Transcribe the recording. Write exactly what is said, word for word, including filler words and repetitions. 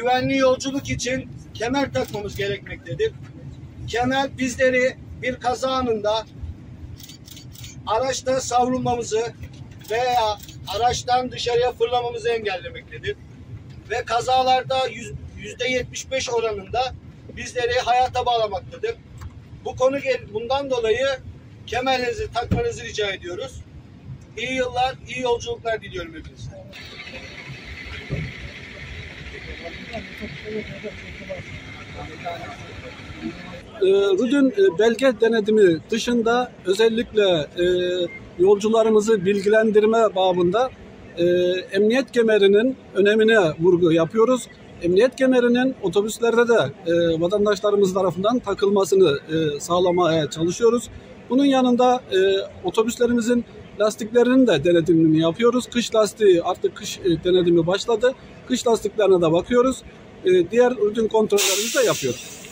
güvenli yolculuk için kemer takmamız gerekmektedir. Kemer bizleri bir kaza anında araçta savrulmamızı veya araçtan dışarıya fırlamamızı engellemektedir. Ve kazalarda yüzde yetmiş beş oranında bizleri hayata bağlamaktadır. Bu konu bundan dolayı kemerlerinizi takmanızı rica ediyoruz. İyi yıllar, iyi yolculuklar diliyorum hepinize. Rudin belge denetimi dışında özellikle e, yolcularımızı bilgilendirme babında e, emniyet kemerinin önemine vurgu yapıyoruz. Emniyet kemerinin otobüslerde de e, vatandaşlarımız tarafından takılmasını e, sağlamaya çalışıyoruz. Bunun yanında e, otobüslerimizin lastiklerinin de denetimini yapıyoruz. Kış lastiği, artık kış e, denetimi başladı. Kış lastiklerine de bakıyoruz. E, diğer rutin kontrollerimizi de yapıyoruz.